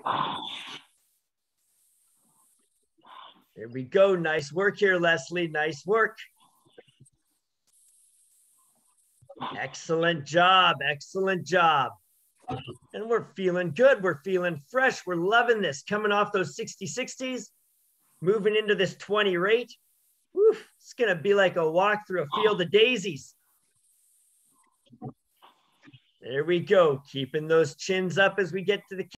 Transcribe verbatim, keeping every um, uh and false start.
There we go. Nice work here, Lesley. Nice work. Excellent job. Excellent job. And we're feeling good. We're feeling fresh. We're loving this. Coming off those sixty sixties, moving into this twenty rate. Woo, it's going to be like a walk through a field of daisies. There we go. Keeping those chins up as we get to the